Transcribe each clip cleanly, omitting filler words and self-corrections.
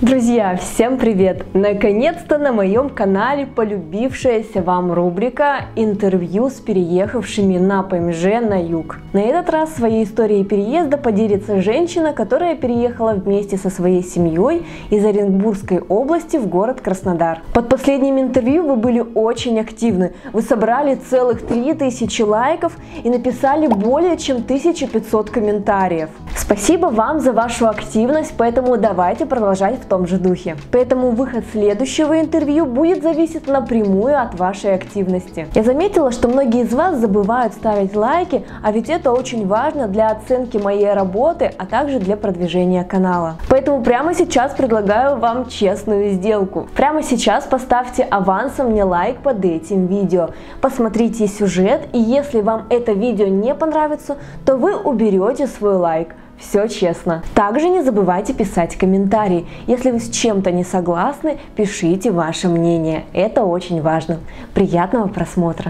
Друзья, всем привет! Наконец-то на моем канале полюбившаяся вам рубрика «Интервью с переехавшими на ПМЖ на юг». На этот раз своей историей переезда поделится женщина, которая переехала вместе со своей семьей из Оренбургской области в город Краснодар. Под последним интервью вы были очень активны. Вы собрали целых 3000 лайков и написали более чем 1500 комментариев. Спасибо вам за вашу активность, поэтому давайте продолжать в том же духе. Поэтому выход следующего интервью будет зависеть напрямую от вашей активности. Я заметила, что многие из вас забывают ставить лайки, а ведь это очень важно для оценки моей работы, а также для продвижения канала. Поэтому прямо сейчас предлагаю вам честную сделку. Прямо сейчас поставьте авансом мне лайк под этим видео. Посмотрите сюжет, и если вам это видео не понравится, то вы уберете свой лайк. Все честно. Также не забывайте писать комментарии. Если вы с чем-то не согласны, пишите ваше мнение. Это очень важно. Приятного просмотра.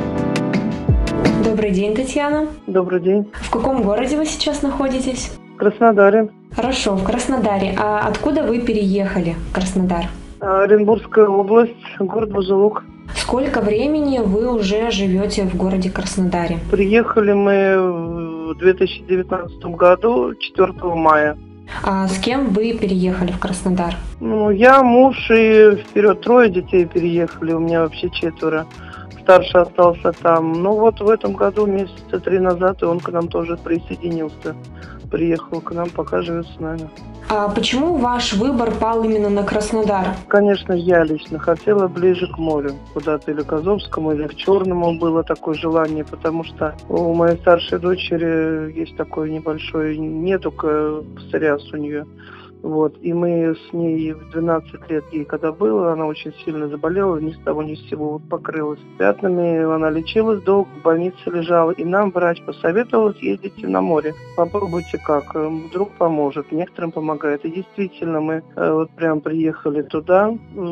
Добрый день, Татьяна. Добрый день. В каком городе вы сейчас находитесь? В Краснодаре. Хорошо, в Краснодаре. А откуда вы переехали в Краснодар? Оренбургская область, город Бузулук. Сколько времени вы уже живете в городе Краснодаре? Приехали мы в 2019 году, 4 мая. А с кем вы переехали в Краснодар? Я, муж и вперед 3 детей переехали, у меня вообще 4. Старший остался там. Вот в этом году, месяца 3 назад, и он к нам тоже присоединился. Приехал к нам, пока живет с нами. А почему ваш выбор пал именно на Краснодар? Конечно, я лично хотела ближе к морю, куда-то или к Азовскому, или к Черному было такое желание, потому что у моей старшей дочери есть такой небольшой недуг, псориаз у нее. И мы с ней в 12 лет, ей когда было, она очень сильно заболела, ни с того ни с сего покрылась пятнами, она лечилась долго, в больнице лежала, и нам врач посоветовал съездить на море. Попробуйте как, вдруг поможет, некоторым помогает. И действительно, мы прям приехали туда,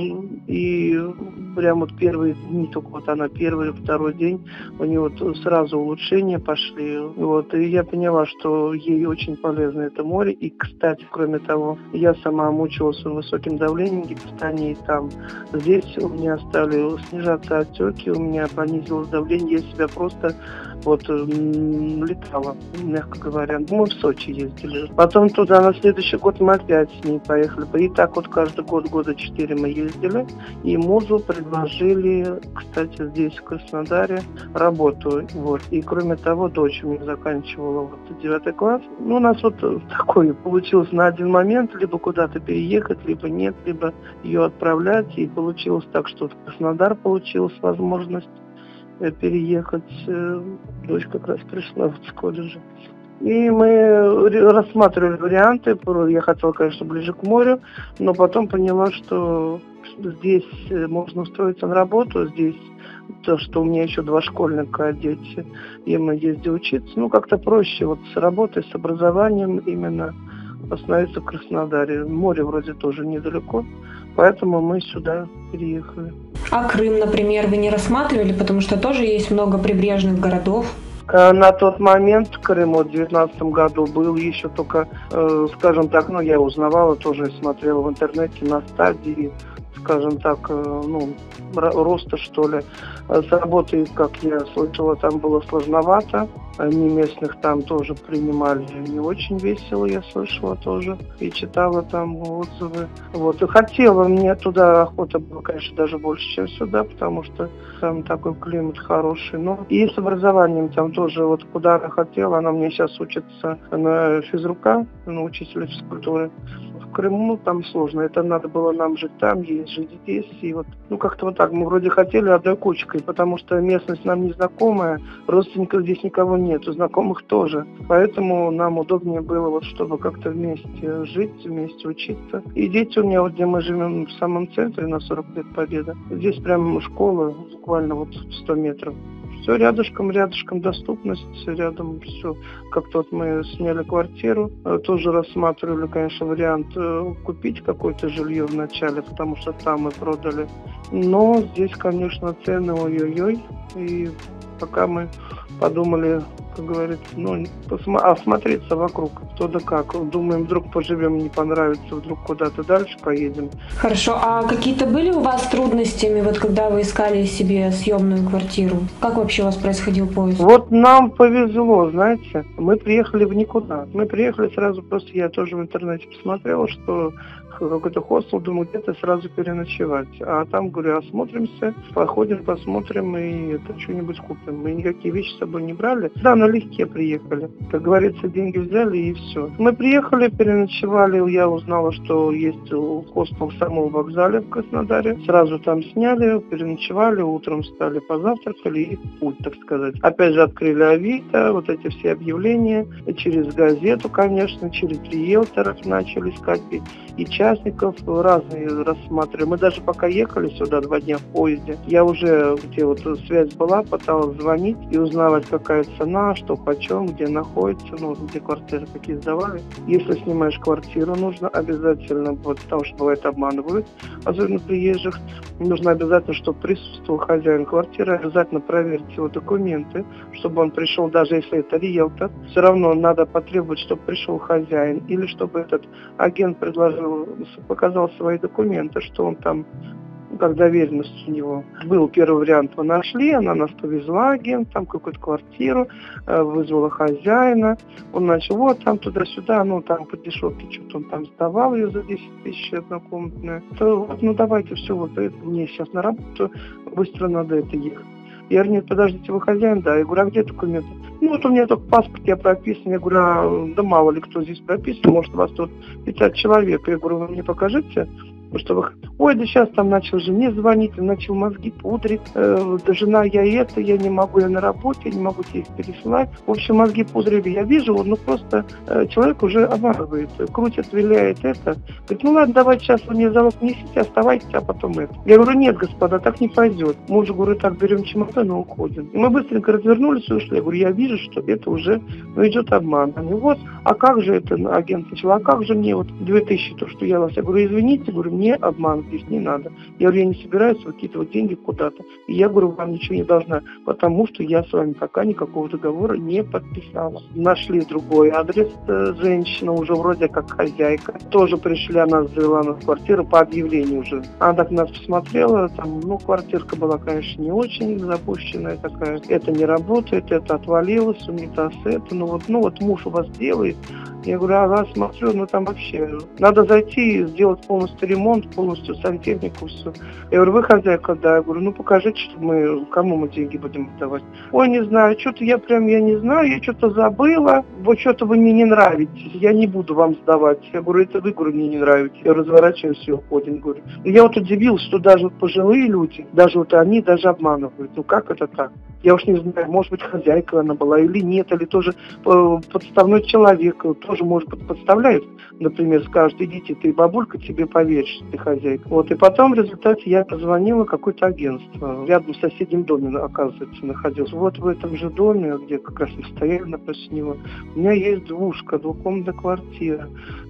и прям первые дни, только она первый, второй день, у нее сразу улучшения пошли. И я поняла, что ей очень полезно это море. И, кстати, кроме того, я сама мучилась высоким давлением, гипертонией там. Здесь у меня стали снижаться отеки, у меня понизилось давление, я себя просто летала, мягко говоря. Мы в Сочи ездили. Потом туда на следующий год мы опять с ней поехали. И так каждый год, года 4 мы ездили. И мужу предложили, кстати, здесь, в Краснодаре, работу. И кроме того, дочь у меня заканчивала 9 класс. У нас такое получилось на один момент, либо куда-то переехать, либо нет, либо ее отправлять. И получилось так, что в Краснодар получилась возможность переехать. Дочь как раз пришла с колледжа. И мы рассматривали варианты. Я хотела, конечно, ближе к морю, но потом поняла, что здесь можно устроиться на работу, здесь то, что у меня еще 2 школьника, дети, и мы ездили учиться, как-то проще с работой, с образованием именно остановиться в Краснодаре. Море вроде тоже недалеко, поэтому мы сюда переехали. А Крым, например, вы не рассматривали, потому что тоже есть много прибрежных городов? На тот момент Крым в 2019 году был еще только, скажем так, я узнавала, тоже смотрела в интернете на стадии, скажем так, роста, что ли. С работой, как я слышала, там было сложновато. Они местных там тоже принимали не очень весело, я слышала тоже. И читала там отзывы. И хотела мне туда, охота была, конечно, даже больше, чем сюда, потому что там такой климат хороший. И с образованием там тоже, куда она хотела. Она мне сейчас учится на физрука, на учителя физкультуры. В Крыму там сложно. Это надо было нам жить там, ей жить здесь. И как-то так. Мы вроде хотели одной кучкой, потому что местность нам незнакомая, родственников здесь никого нету, знакомых тоже. Поэтому нам удобнее было, чтобы как-то вместе жить, вместе учиться. И дети у меня, где мы живем в самом центре, на 40 лет Победы, здесь прям школа, буквально 100 метров. Все рядышком, доступность, рядом все. Как-то мы сняли квартиру, тоже рассматривали, конечно, вариант купить какое-то жилье вначале, потому что там мы продали Но здесь, конечно, цены ой-ой-ой. И пока мы подумали, как говорится, осмотреться вокруг, кто да как. Думаем, вдруг поживем, не понравится, вдруг куда-то дальше поедем. Хорошо, а какие-то были у вас трудностями, вот когда вы искали себе съемную квартиру? Как вообще у вас происходил поиск? Вот нам повезло, знаете, мы приехали в никуда. Мы приехали сразу, просто я тоже в интернете посмотрела, что какой-то хостел, думаю, где-то сразу переночевать. А там, говорю, осмотримся, походим, посмотрим и это что-нибудь купим. Мы никакие вещи с собой не брали. Да, налегке приехали. Как говорится, деньги взяли и все. Мы приехали, переночевали, я узнала, что есть хостел в самом вокзале в Краснодаре. Сразу там сняли, переночевали, утром встали, позавтракали и в путь, так сказать. Опять же, открыли Авито, вот эти все объявления, через газету, конечно, через риэлторов начали искать и частников разные рассматривали. Мы даже пока ехали сюда 2 дня в поезде, я уже, где вот связь была, пыталась звонить и узнавать, какая цена, что почем, где находится, где квартиры какие сдавали. Если снимаешь квартиру, нужно обязательно, вот, потому что бывает обманывают, особенно приезжих, нужно обязательно, чтобы присутствовал хозяин квартиры, обязательно проверить его документы, чтобы он пришел, даже если это риэлтор, все равно надо потребовать, чтобы пришел хозяин, или чтобы этот агент показал свои документы, что он там, как доверенность у него. Был первый вариант, мы нашли, она нас повезла, агент, там какую-то квартиру, вызвала хозяина, он начал, вот там туда-сюда, там по дешевке что-то он там сдавал ее за 10 тысяч однокомнатная. Давайте все, вот это мне сейчас на работу, быстро надо это ехать. Я говорю, нет, подождите, вы хозяин, да. Я говорю, а где документы? Вот у меня только паспорт, я прописан. Я говорю, да мало ли кто здесь прописан, может у вас тут 50 человек. Я говорю, вы мне покажите, что вы... Ой, да сейчас там начал жене звонить, начал мозги пудрить. Да жена, я не могу, я на работе, я не могу тебе их пересылать. В общем, мозги пудрили, я вижу, просто человек уже обманывает, крутит, виляет это. Говорит, ладно, давайте сейчас вы мне залог несите, оставайтесь, а потом это. Я говорю, нет, господа, так не пойдет. Мы же, говорю, так берем чемодан и уходим. И мы быстренько развернулись и ушли. Я говорю, я вижу, что это уже идет обман. Они, вот, а как же это, агент начал, а как же мне 2000, то, что я вас... Я говорю, извините, мне обман здесь не надо. Я говорю, я не собираюсь выкидывать деньги куда-то. И я говорю, вам ничего не должна, потому что я с вами пока никакого договора не подписала. Нашли другой адрес, женщина уже вроде как хозяйка. Тоже пришли, она завела нас в квартиру по объявлению уже. Она так нас посмотрела, там, квартирка была, конечно, не очень запущенная такая. Это не работает, это отвалилось, унитаз это, вот муж у вас делает. Я говорю, ага, смотрю, там вообще надо зайти и сделать полностью ремонт, полностью сантехнику, все. Я говорю, вы хозяйка, да. Я говорю, покажите, что кому мы деньги будем отдавать. Ой, не знаю, что-то я не знаю, я что-то забыла, вот что-то вы мне не нравитесь, я не буду вам сдавать. Я говорю, это вы, говорю, мне не нравитесь. Я разворачиваюсь и уходим, говорю. Я удивилась, что даже пожилые люди, даже они даже обманывают. Как это так? Я уж не знаю, может быть, хозяйка она была или нет, или тоже подставной человек, тоже, может быть, подставляет. Например, скажет, идите, ты бабулька, тебе поверишь, что ты хозяйка. И потом в результате я позвонила в какое-то агентство. Рядом в соседнем доме, оказывается, находился. Вот в этом же доме, где как раз мы стояли напротив него, у меня есть двушка, двухкомнатная квартира,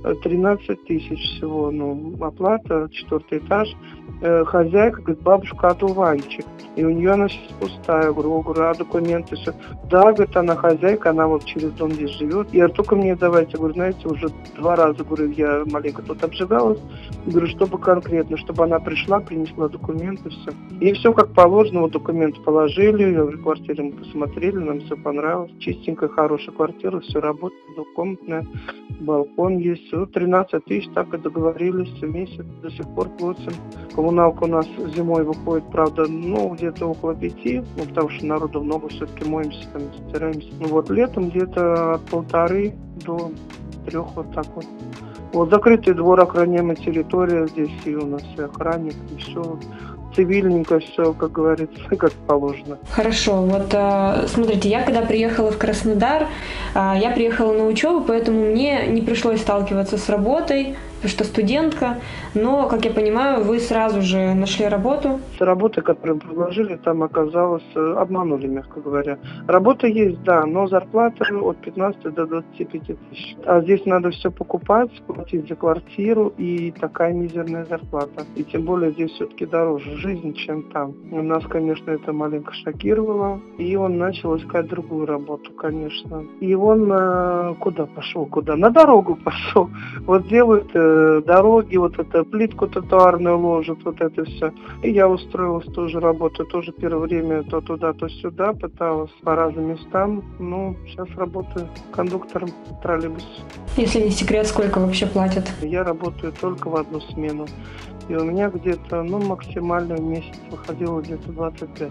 13 тысяч всего, оплата, 4-й этаж. Хозяйка говорит, бабушка, одуванчик. И у нее она сейчас пустая. Я говорю, а документы все? Да, говорит, она хозяйка, она вот через дом здесь живет. Я говорю, только мне давайте. Я говорю, знаете, уже 2 раза, говорю, я маленько тут обжигалась. Говорю, чтобы конкретно, чтобы она пришла, принесла документы, все. И все как положено, документы положили, в квартире мы посмотрели, нам все понравилось. Чистенькая, хорошая квартира, все работает, двухкомнатная, балкон есть. 13 тысяч, так и договорились, в месяц до сих пор платим. Коммуналка у нас зимой выходит, правда, где-то около 5, потому что народу много, все-таки моемся, там, стираемся. Летом где-то от 1,5 до 3, вот так вот. Закрытый двор, охраняемая территория, здесь и у нас и охранник, и все цивильненько, все, как говорится, как положено. Хорошо, смотрите, я когда приехала в Краснодар, я приехала на учебу, поэтому мне не пришлось сталкиваться с работой, что студентка, но, как я понимаю, вы сразу же нашли работу. С работы, которую предложили, там оказалось, обманули, мягко говоря. Работа есть, да, но зарплата от 15 до 25 тысяч. А здесь надо все покупать, платить за квартиру и такая мизерная зарплата. И тем более здесь все-таки дороже жизнь, чем там. Нас, конечно, это маленько шокировало. И он начал искать другую работу, конечно. И он куда пошел? Куда? На дорогу пошел. Вот делают дороги, вот это плитку тротуарную ложат, вот это все. И я устроилась тоже работу, тоже первое время то туда, то сюда, пыталась по разным местам. Ну, сейчас работаю кондуктором в троллейбусе. Если не секрет, сколько вообще платят? Я работаю только в одну смену. И у меня где-то, максимально в месяц выходило где-то 25.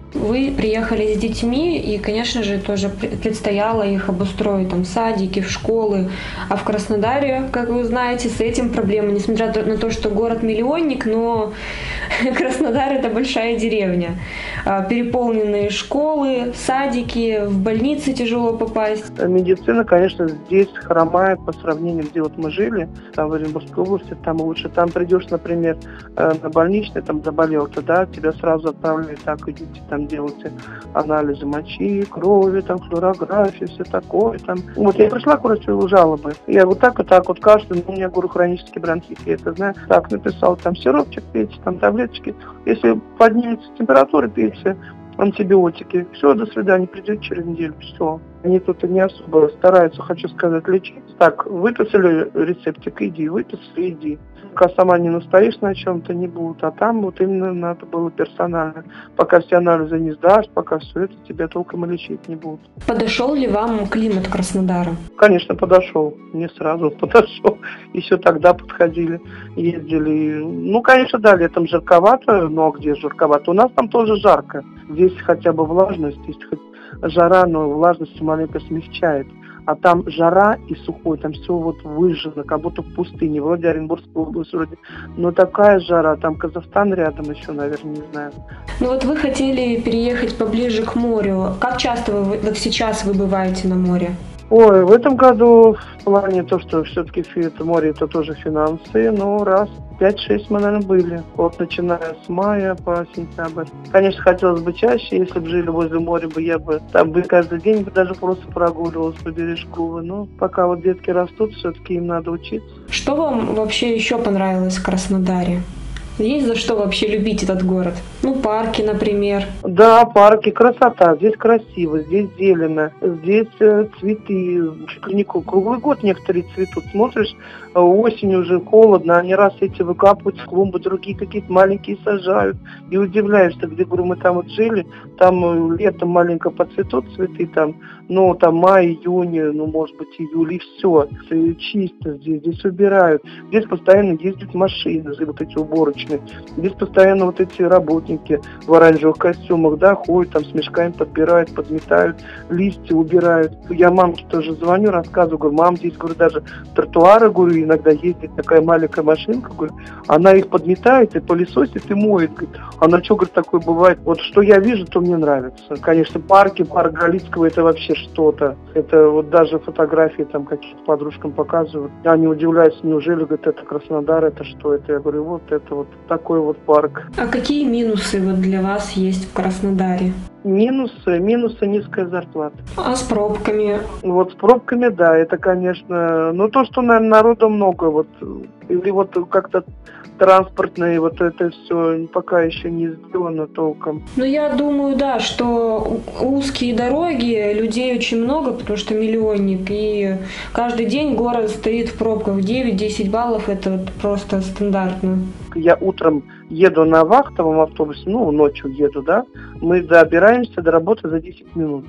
Вы приехали с детьми, и, конечно же, тоже предстояло их обустроить там, в садики, в школы. А в Краснодаре, как вы знаете, с этим проблема. Несмотря на то, что город-миллионник, но Краснодар – это большая деревня. Переполненные школы, садики, в больницы тяжело попасть. Медицина, конечно, здесь хромает по сравнению, где вот мы жили, там в Оренбургской области, там лучше. Там придешь, например, на больничный, там заболел-то, да, тебя сразу отправляют, так, идите, там делайте анализы мочи, крови, там, флюорографии, все такое, там. Вот я пришла к врачу, жалобы. Я вот так, кашляю, у меня, говорю, хронический бронхит, я это знаю. Так, написал, там, сиропчик пейте, там, таблеточки. Если поднимется температура, пейте антибиотики. Все, до свидания, придет через неделю, все. Они тут не особо стараются, хочу сказать, лечить. Так, выписали рецептик, иди, выписали, иди. Пока сама не настоишь на чем-то, не будут. А там вот именно надо было персонально. Пока все анализы не сдашь, пока все это, тебя толком и лечить не будут. Подошел ли вам климат Краснодара? Конечно, подошел. Не сразу подошел. Еще тогда подходили, ездили. Ну, конечно, да, летом жарковато, но где жарковато? У нас там тоже жарко. Здесь хотя бы влажность, есть хоть жара, но влажность маленько смягчает. А там жара и сухой, там все вот выжжено, как будто в пустыне. Вроде Оренбургская область, вроде. Но такая жара, там Казахстан рядом еще, наверное, не знаю. Ну вот вы хотели переехать поближе к морю. Как часто вы вот сейчас вы бываете на море? Ой, в этом году в плане то, что все-таки это море, это тоже финансы, но раз 5-6 мы, наверное, были. Вот начиная с мая по сентябрь. Конечно, хотелось бы чаще, если бы жили возле моря, я бы там бы каждый день даже просто прогуливалась по бережку. Но пока вот детки растут, все-таки им надо учиться. Что вам вообще еще понравилось в Краснодаре? Есть за что вообще любить этот город? Ну, парки, например. Да, парки, красота. Здесь красиво, здесь зелено, здесь цветы. Круглый год некоторые цветут. Смотришь, осенью уже холодно, они раз эти выкапывают с клумбы, другие какие-то маленькие сажают. И удивляешься, где, говорю, мы там вот жили, там летом маленько поцветут цветы, там, ну, там май, июнь, ну, может быть, июль, и все. Чисто здесь убирают. Здесь постоянно ездят машины, вот эти уборочные. Здесь постоянно вот эти работники в оранжевых костюмах, да, ходят, там с мешками подбирают, подметают, листья убирают. Я мамке тоже звоню, рассказываю, говорю, мам, здесь, говорю, даже тротуары, говорю, иногда ездит такая маленькая машинка, говорю, она их подметает и пылесосит и моет. Говорит, она что, говорит, такое бывает? Вот что я вижу, то мне нравится. Конечно, парк Галицкого, это вообще что-то. Это вот даже фотографии там какие-то подружкам показывают. Они удивляются, неужели, говорят, это Краснодар, это что это? Я говорю, вот это вот такой вот парк. А какие минусы вот для вас есть в Краснодаре? Минусы низкая зарплата. А с пробками? Вот с пробками, да, это, конечно, ну то, что, наверное, народу много, вот, или вот как-то транспортные, вот это все пока еще не сделано толком. Ну, я думаю, да, что узкие дороги, людей очень много, потому что миллионник, и каждый день город стоит в пробках. 9-10 баллов – это вот просто стандартно. Я утром еду на вахтовом автобусе, ну, ночью еду, да, мы добираемся до работы за 10 минут.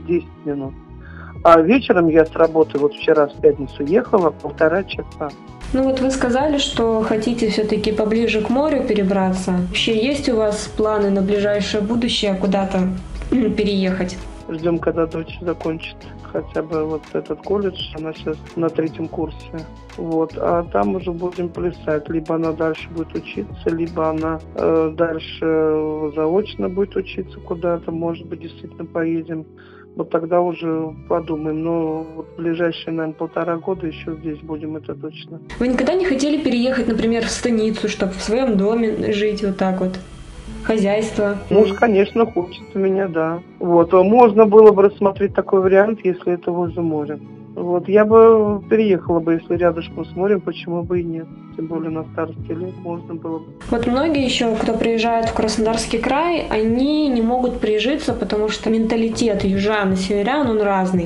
А вечером я с работы, вот вчера в пятницу ехала 1,5 часа. Ну вот вы сказали, что хотите все-таки поближе к морю перебраться. Вообще есть у вас планы на ближайшее будущее куда-то переехать? Ждем, когда дочь закончит хотя бы вот этот колледж, она сейчас на 3-м курсе. Вот, а там уже будем плясать. Либо она дальше будет учиться, либо она дальше заочно будет учиться куда-то. Может быть, действительно поедем вот тогда уже подумаем. Но вот в ближайшие, наверное, 1,5 года еще здесь будем, это точно. Вы никогда не хотели переехать, например, в станицу, чтобы в своем доме жить вот так вот? Хозяйство? Муж, конечно, хочет у меня, да. Вот, можно было бы рассмотреть такой вариант, если это возле моря. Вот, я бы переехала бы, если рядышком с морем, почему бы и нет. Тем более на старости лет можно было бы. Вот многие еще, кто приезжает в Краснодарский край, они не могут прижиться, потому что менталитет южан и северян, он разный.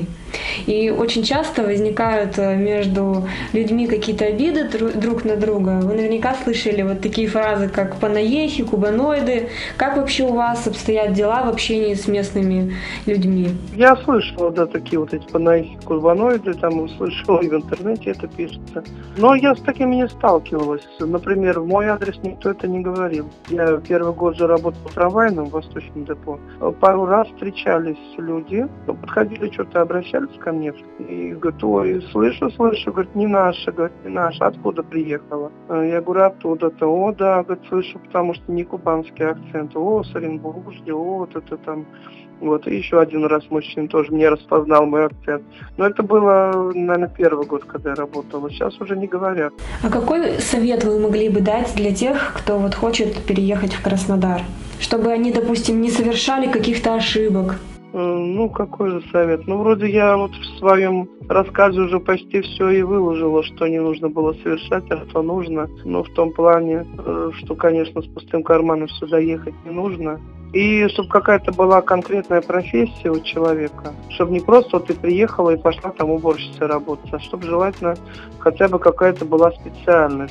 И очень часто возникают между людьми какие-то обиды друг на друга. Вы наверняка слышали вот такие фразы, как панаехи, кубаноиды. Как вообще у вас обстоят дела в общении с местными людьми? Я слышала, да, такие вот эти панаехи, кубаноиды, там слышала и в интернете это пишется. Но я с такими не сталкивалась. Например, в мой адрес никто это не говорил. Я первый год же работала трамвайным в Восточном депо. Пару раз встречались люди, подходили, что-то обращались ко мне и говорят: ой, слышу, говорит, не наша, откуда приехала? Я говорю, оттуда-то. О, да, говорит, слышу, потому что не кубанский акцент. О, с Оренбуржья, о, вот это там. Вот, и еще один раз мужчина тоже мне распознал мой акцент. Но это было, наверное, первый год, когда я работала. Сейчас уже не говорят. А какой совет вы могли бы дать для тех, кто вот хочет переехать в Краснодар? Чтобы они, допустим, не совершали каких-то ошибок? Ну, какой же совет? Ну, вроде я вот в своем рассказе уже почти все и выложила, что не нужно было совершать, а что нужно. Но в том плане, что, конечно, с пустым карманом сюда ехать не нужно. И чтобы какая-то была конкретная профессия у человека. Чтобы не просто вот ты приехала и пошла там уборщицей работать, а чтобы желательно хотя бы какая-то была специальность.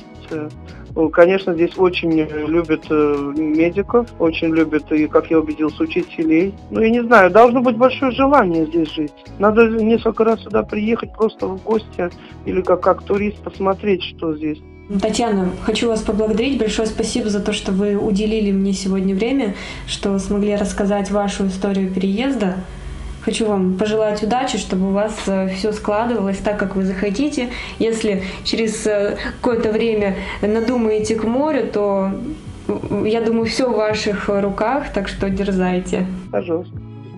Конечно, здесь очень любят медиков, очень любят, и, как я убедился, учителей. Ну, я не знаю, должно быть большое желание здесь жить. Надо несколько раз сюда приехать просто в гости или как турист посмотреть, что здесь. Татьяна, хочу вас поблагодарить. Большое спасибо за то, что вы уделили мне сегодня время, что смогли рассказать вашу историю переезда. Хочу вам пожелать удачи, чтобы у вас все складывалось так, как вы захотите. Если через какое-то время надумаете к морю, то, я думаю, все в ваших руках, так что дерзайте. Пожалуйста.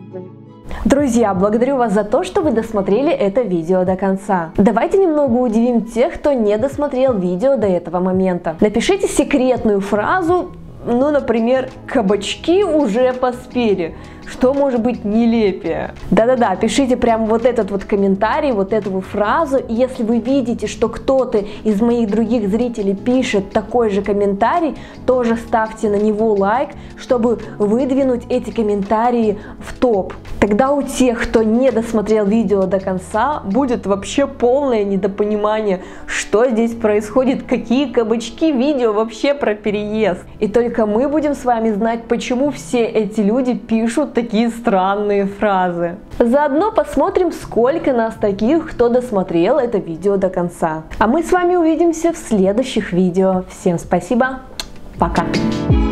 Друзья, благодарю вас за то, что вы досмотрели это видео до конца. Давайте немного удивим тех, кто не досмотрел видео до этого момента. Напишите секретную фразу, ну, например, «Кабачки уже поспели». Что может быть нелепее? Да-да-да, пишите прямо вот этот вот комментарий, вот эту вот фразу. И если вы видите, что кто-то из моих других зрителей пишет такой же комментарий, тоже ставьте на него лайк, чтобы выдвинуть эти комментарии в топ. Тогда у тех, кто не досмотрел видео до конца, будет вообще полное недопонимание, что здесь происходит, какие кабачки, видео вообще про переезд. И только мы будем с вами знать, почему все эти люди пишут такие странные фразы. Заодно посмотрим, сколько нас таких, кто досмотрел это видео до конца. А мы с вами увидимся в следующих видео. Всем спасибо, пока!